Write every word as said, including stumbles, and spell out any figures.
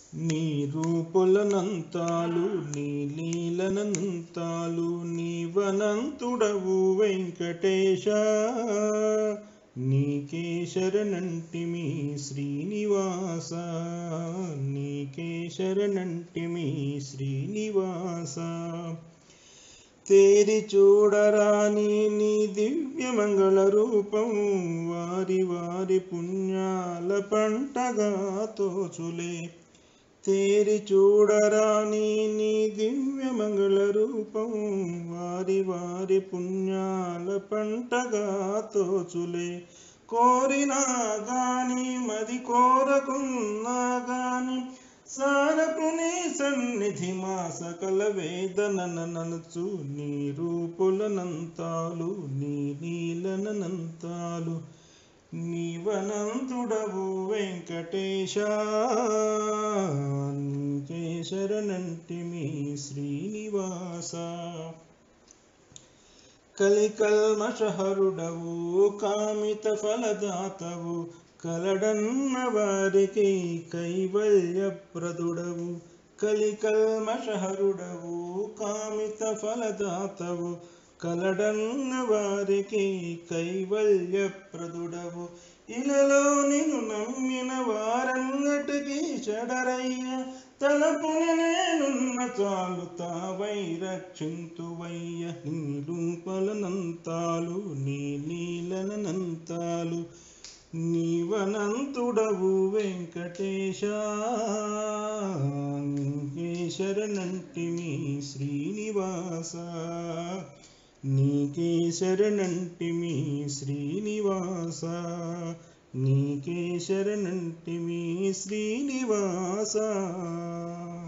నీ రూపులనంతాలు నీ లీలనంతాలు నీవనంతుడవు వెంకటేశ నీకే శరణంటిమి శ్రీనివాస నీకే శరణంటిమి శ్రీనివాస తేరి చూడరాని నీ దివ్య మంగళ రూపం వారి వారి పుణ్యాల పంటగా తోచులే తేరి చూడరాని నీ దివ్య మంగళ రూపం వారి వారి పుణ్యాల పంటగా తోచులే కోరినా గాని మది కోరకున్నా గాని సారపు నీ సన్నిధి మా సకల వేదనననచు నీ రూపులనంతాలు నీ నీలనంతాలు నీవనంతుడవు వెంకటేశ నీకే శరణంటిమి శ్రీనివాస కలికల్మషహరుడవు కామిత ఫలదాతవు కలడన్న వారికి కైవల్యప్రదుడవు కలికల్మషహరుడవు కామిత ఫలదాతవు కలడన్న వారికి కైవల్యప్రదుడవు ఇలలో నిన్ను నమ్మిన వారన్నటికీ చెడరయ్య తలపుని నేనున్న చాలు తావై రక్షింతువయ్య నీ రూపలనంతాలు నీ లీలనంతాలు నీవనంతుడవు వెంకటేశ నీకే శరణంటిమి శ్రీనివాస నీకే శరణంటిమి శ్రీనివాస నీకే శరణంటిమి శ్రీనివాస